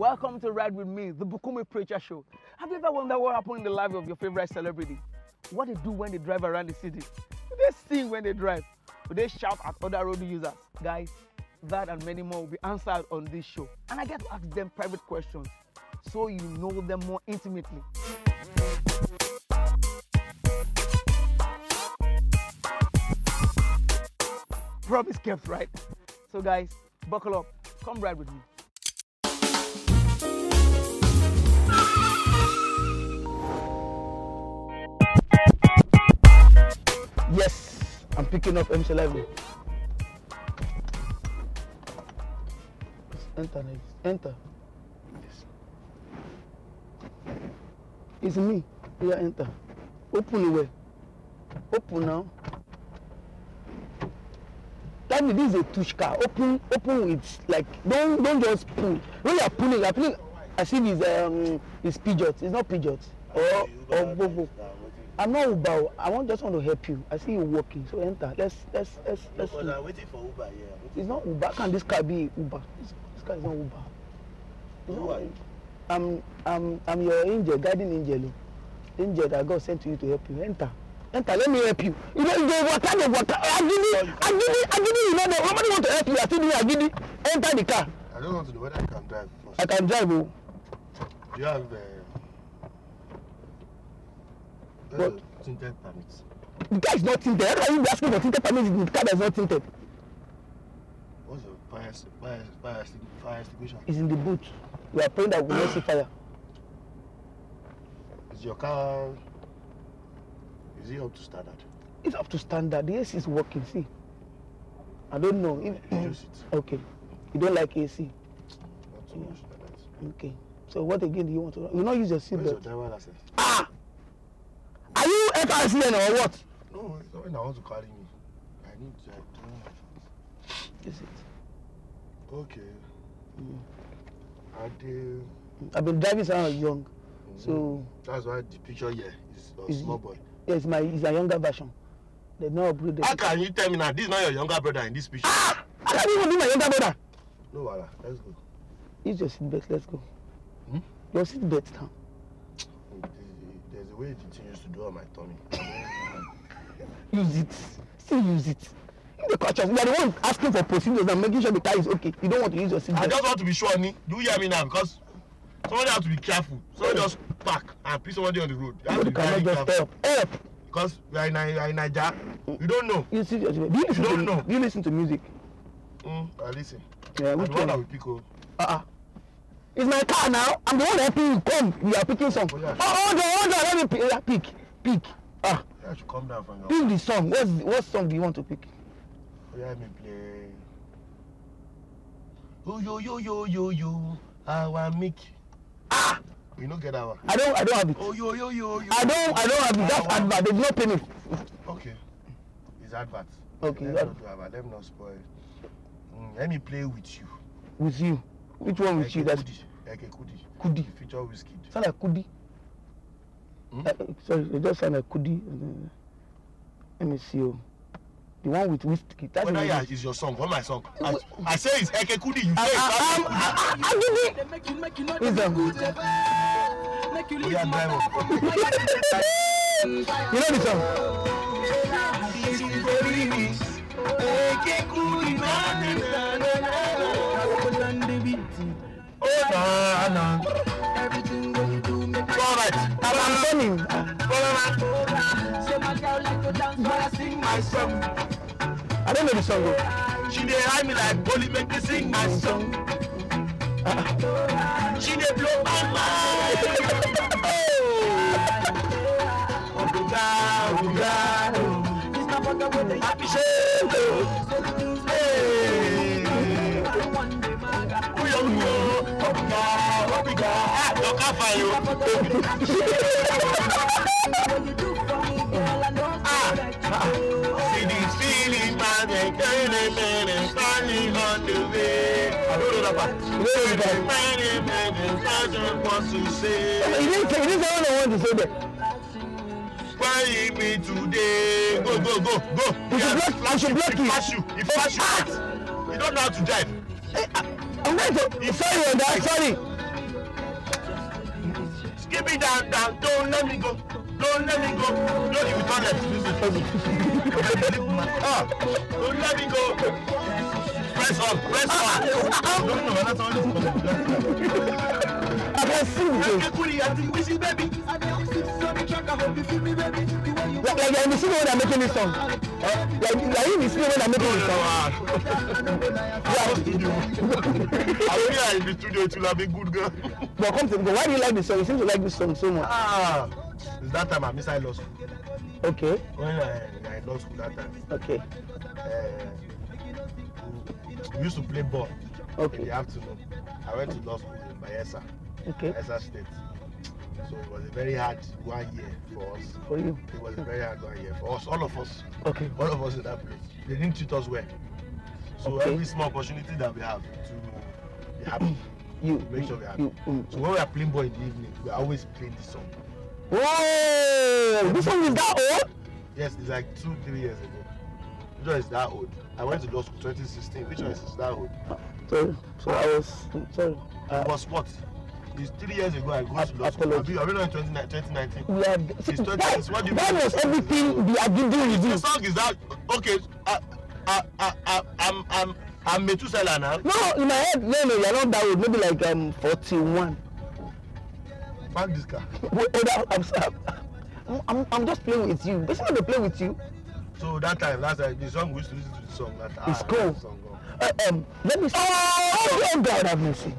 Welcome to Ride With Me, the BukunmiPreacher show. Have you ever wondered what happened in the life of your favorite celebrity? What they do when they drive around the city? Do they sing when they drive? Do they shout at other road users? Guys, that and many more will be answered on this show. And I get to ask them private questions so you know them more intimately. Promise kept, right? So guys, buckle up. Come ride with me. Yes, I'm picking up MC Live. Enter, enter. Yes. It's me. Yeah, enter. Open the way. Open now. Tell me this is a push car. Open with like don't just pull. When you're pulling as if it's Peugeot. It's not Peugeot. Or Volvo. I'm not Uber. I just want to help you. I see you walking, so enter. Let's. Because I'm waiting for Uber. Yeah. It's not Uber. Can this car be Uber? This car is not Uber. Who are you? I'm your angel, guardian angel. Angel that God sent to you to help you. Enter. Let me help you. You know the water. You know nobody want to help you. I still doing Agidi. Enter the car. I don't want to know whether I can drive first. I can drive. Oh. Do you have What? Tinted permits? The car is not tinted. How can you be asking for tinted permits if the car is not tinted? What's your fire extinguisher? It's in the boot. We are praying that we will not see fire. Is your car... Is it up to standard? It's up to standard. The AC is working. See, I don't know. If, use it. Okay. You don't like AC? Not too much like that. Okay. So what again do you want to know? You not use your seatbelt. Where's your driver license? Ah! Are you FRCN or what? No, it's not when I want to carry me. I need to drive license. Is it? Okay. I've been driving since I was young. So that's why the picture here is a small boy. Yeah, it's my younger version. They not upgraded. How can you tell me now this is not your younger brother in this picture? Ah! I can't even be my younger brother. No, Wala, let's go. Use your seatbelt, let's go. Your seatbelt now. There's a way the thing used to do on my tummy. Use it. Still use it. The culture. You are the one asking for procedures and making sure the car is okay. You don't want to use your seatbelt. I just want to be sure, Ni. Do you hear me now? Because somebody has to be careful. Somebody just park and put somebody on the road. You have to be very careful. Help. Because we are in Nigeria. You don't know. You see, do you listen to music? I listen. Yeah, which one? I will pick up. It's my car now. I'm the one helping you. Come, we are picking some. Yeah. Hold on. Let me pick. Pick. I should come down from your... Pick the song. What song do you want to pick? Let me play. Oh yo, I want make. You don't get that one. I don't have it. Oh yo. I don't have it. That's advert. They did not pay me. Okay. It's advert. Okay. Let me not spoil. Let me play with you. With you? Which one with you? That's Kudi. Feature whiskey. Sound like Kudi. Sorry, it just sound like Kudi. Let me see. The one with whiskey. That's is your song. What my song? I say it's Eke Kudi. You say it's We are driver. You know the song? Everything when you do make me alright. I'm coming. So my girl like to dance while I sing my song. I don't know the song though. She dey hide me like bully, make me sing my song. She dey blow my mind. Oh God. It's not for the way they happy shit. See this feeling, man, standing on the way. I don't know that part. Wants to say. He didn't say what I want to say there. Why me today? Go. I should block you. He flash you. You don't know how to drive. I'm going to. Sorry on that. Sorry. Keep it down. Don't let me go. Don't let me go. Don't even turn it. Don't let me go. Press on. No, that's all this coming. I can see this. Baby. Like you're in the studio when I'm making this song. Like you're in the studio when I'm making this song. I'm here in the studio to have a good girl. But come to me, why do you like this song? You seem to like this song so much. It's that time I miss I law school. Okay. When I law school that time. Okay. We used to play ball. Okay. In the afternoon. I went to law school in Bayelsa. Okay. Bayelsa State. So it was a very hard 1 year for us. For you? It was a very hard 1 year for us, all of us. Okay. All of us in that place. They didn't treat us well. So okay. Every small opportunity that we have to be happy, make sure we're happy. So when we are playing ball in the evening, we are always playing this song. Whoa! This song is that old? Yes, it's like 2-3 years ago. Which one is that old? I went to law school 2016. Which one is that old? Sorry. So I was sorry. It was what? It's 3 years ago I go to law school. Are we not in 2019? We are. What do you mean? Was everything the agenda with you? The song is that okay? I'm Methuselah now. No, in my head, no, you're not that old. Maybe like 41. Fuck this car. I'm just playing with you. Basically, they play with you. So that time, last time, the song we used to listen to the song. It's cool. Let me see. Oh God, have mercy.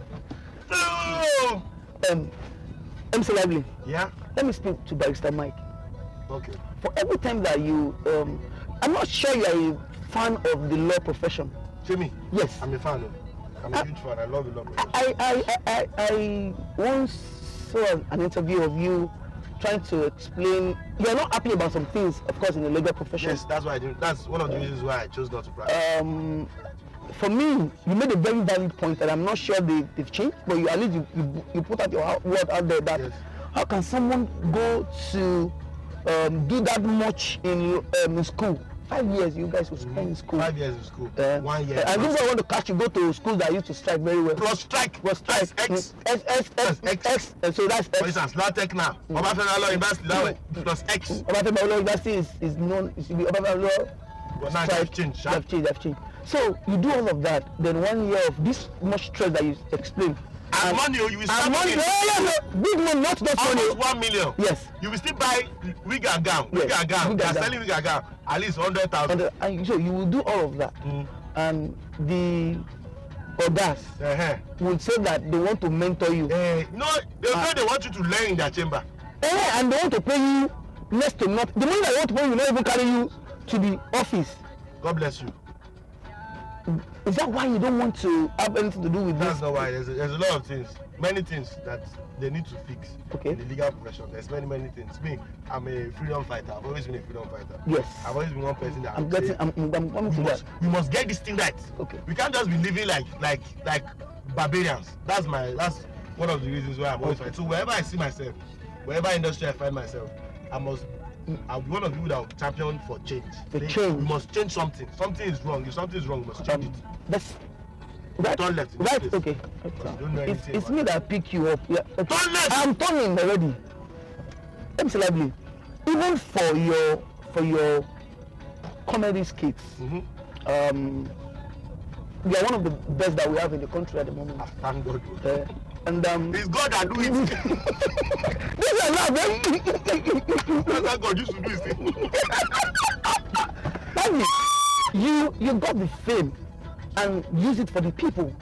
MC Lively. Yeah. Let me speak to Barrister Mike. Okay. For every time that you, I'm not sure you are a fan of the law profession. Jimmy. Yes. I'm a fan. I'm a huge fan. I love the law profession. I once saw an interview of you trying to explain you're not happy about some things, of course, in the legal profession. Yes, that's why I didn't. That's one of the reasons why I chose not to practice. For me, you made a very valid point that I'm not sure they've changed, but at least you put out your word out there that yes. How can someone go to do that much in school? 5 years you guys will spend in school. 5 years in school. 1 year. And this is why I want to catch you go to schools that used to strike very well. Plus strike. Plus strike. X. And so that's X. For instance, LATEC now. Obafemi Law University that plus X. Obafemi Law University is known. It should be Obafemi Law. But now they've changed. They've changed. So you do all of that, then 1 year of this much stress that you explained. And money, you will start money. No, big money, not just money. Almost 1 million. Yes. You will still buy wig and gown. Wig and gown. They are selling wig and gown. At least 100,000. And so you will do all of that. And the others would say that they want to mentor you. No, they want you to learn in their chamber. And they want to pay you next to nothing. The money they want to pay you will not even carry you to the office. God bless you. Is that why you don't want to have anything to do with this? That's not why. There's a lot of things, many things that they need to fix in the legal profession. There's many things. Me, I'm a freedom fighter. I've always been a freedom fighter. Yes. I've always been one person that I'm coming to that. We must get this thing right. Okay. We can't just be living like barbarians. That's one of the reasons why I'm always fighting. So wherever I see myself, wherever industry I find myself, I'll be one of the people that will champion for change. We must change something. Something is wrong. If something is wrong, we must change it. That's right. Turn left. Right. Okay. It's me that pick you up. Yeah. Okay. Turn left. I'm turning already. MC Lively, even for your comedy skits, you are one of the best that we have in the country at the moment. Thank God. And it's God that do it. This is not very. That's how God used to do his thing. You got the fame and use it for the people.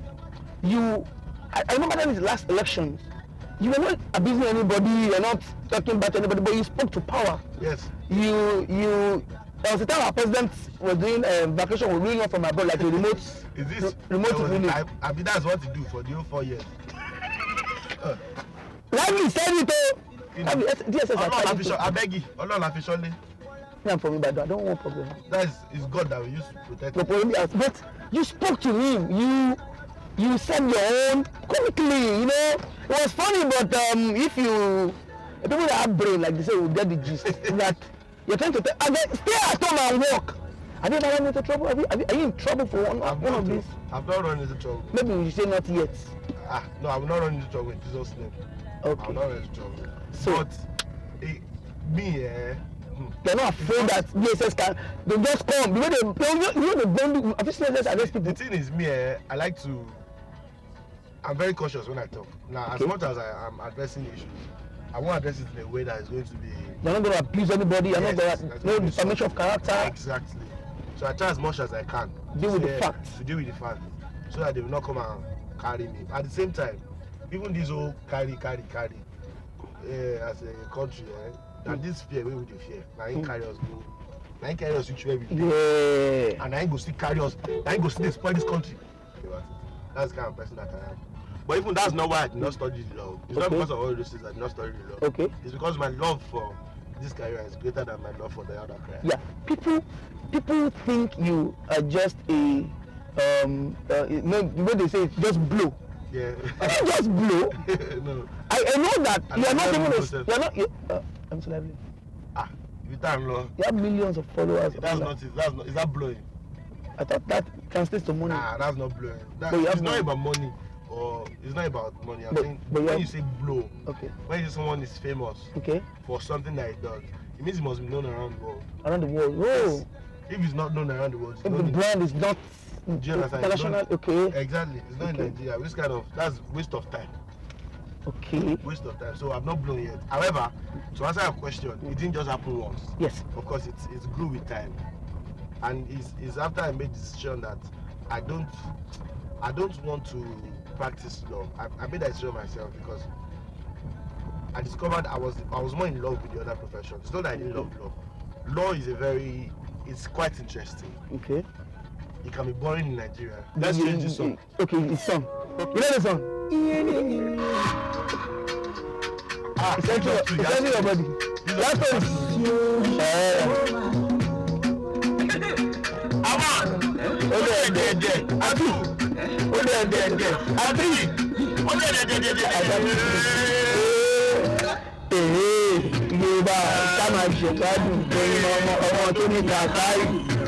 I remember that in the last elections, you were not abusing anybody, you're not talking about anybody, but you spoke to power. Yes. There was a time our president was doing vacation, was ruling off from abroad like a remote. Is this remote ruling? I mean, that's what to do for the whole 4 years. Lively said it though. DSS I beg you, Allah officially. I'm from Ibadan. I don't want problem. It's God that we use to protect. But you spoke to him. You said your own comically. It was funny. But if people that have brain, like they say, will get the gist. That you're trying to stay at home and work. Have you ever run into trouble? Are you in trouble for one of these? I've not run into trouble. Maybe you say not yet. No, I will not run into trouble in Jesus' name. I'm not ready to travel. So, but me, they're not afraid that DSS can. They just come. You know they don't do. Have you seen this arrest people? The thing is, me, I like to. I'm very cautious when I talk. Now, as much as I am addressing issues, I won't address it in a way that is going to be. You're not going to abuse anybody. You're not going to no defamation of character. Exactly. So I try as much as I can deal with the facts. To deal with the facts, so that they will not come and carry me. At the same time, even this whole carry as a country, that this fear we would fear. Now ain't carry us go. Now ain't carry us which way we do. Yeah. And I ain't go still carry us. I ain't go still spoil this country. That's the kind of person that I am. But even that's not why I did not study the law. It's not because of all those things I did not study the law. Okay. It's because my love for this career is greater than my love for the other career. Yeah. People think you are just a what they say, just blow. Yeah. I think just blow. No. I know that you are not even I'm so lively. You don't know. You have millions of followers. That's not it. Is that blowing? I thought that translates to money. That's not blowing. It's not about money, or it's not about money. I think when you say blow, when you say someone is famous for something that he does, it means he must be known around the world. Around the world. Oh. Yes. If he's not known around the world, if the brand is not international, Exactly. It's not in Nigeria. This kind of that's waste of time. Okay. Waste of time. So I've not blown yet. However, to answer your question, it didn't just happen once. Yes. Of course, it's grew with time, and it's after I made the decision that I don't want to practice law. I made that decision myself because I discovered I was more in love with the other professions. It's not that I didn't love law. Law is it's quite interesting. Okay. It can be boring in Nigeria. Let's change this song. Okay, it's song. You know the song? It's entering your body. That's what Yorùbá ká máa ṣègbádùn lórí ọmọ tó ní kàkárì.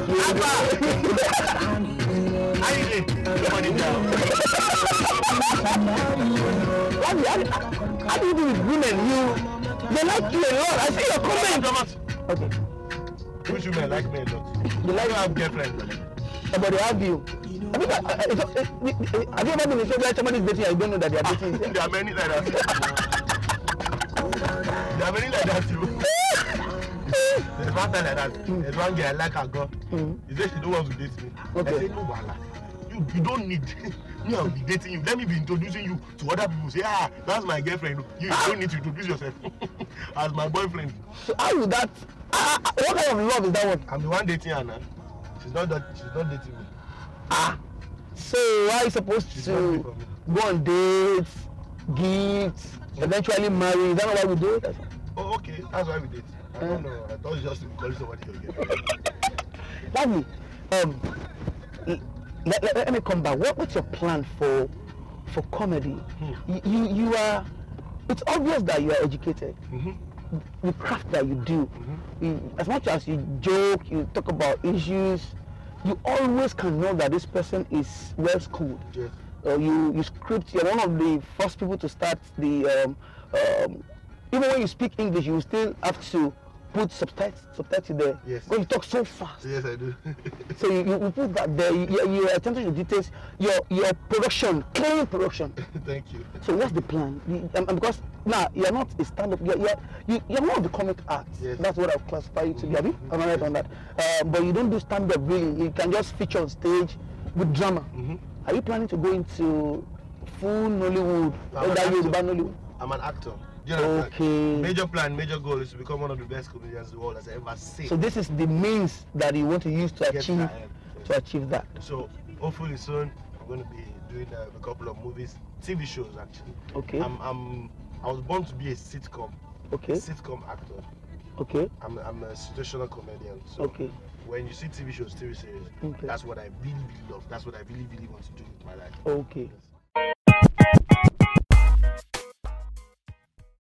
How do you do with women? They like you a lot. I see your comment. Okay. Which women like me a lot? They like you have girlfriend. Somebody have you. Have you ever been in a where somebody is dating and you don't know that they are dating? There are many like that. There are many like that too. There's one time like that. There's one girl I like her girl. He said she don't want to date me. Okay. I said no wala. You don't need me. I'll be dating you. Let me be introducing you to other people. Say that's my girlfriend. You don't need to introduce yourself as my boyfriend. So how is that? What kind of love is that one? I'm the one dating her now. She's not dating me. So why are you supposed to go on dates, gifts, eventually marry? Is that not why we do it? Oh, okay. That's why we date. I don't know. I thought it's just to be calling somebody your Lovely. girlfriend. Let me come back. What's your plan for comedy? You are. It's obvious that you are educated. The craft that you do, as much as you joke, you talk about issues, you always can know that this person is well schooled. Yes. You script. You're one of the first people to start the. Even when you speak English, you still have to put subtitles there. Yes. Because you talk so fast. Yes, I do. So you put that there. Your attention to details. Your production, clean production. Thank you. So what's the plan? Because now you're not a stand-up. You're more of the comic arts. Yes. That's what I'll classify you to be. Am I right on that? But you don't do stand-up really. You can just feature on stage with drama. Are you planning to go into full Nollywood? I'm an actor. Okay. Major plan, major goal is to become one of the best comedians in the world, as I ever say. So this is the means that you want to use to achieve that. So hopefully soon I'm going to be doing a couple of movies, TV shows actually. Okay. I was born to be a sitcom. Okay. Sitcom actor. Okay. I'm a situational comedian. So okay. When you see TV shows, TV series, that's what I really, really love. That's what I really, really want to do with my life. Okay. Yes.